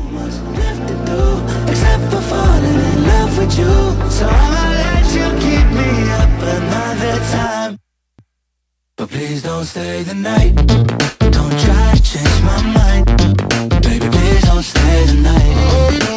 much left to do, except for falling in love with you. So I'ma let you keep me up another time, but please don't stay the night. Don't try to change my mind, baby, please don't stay the night.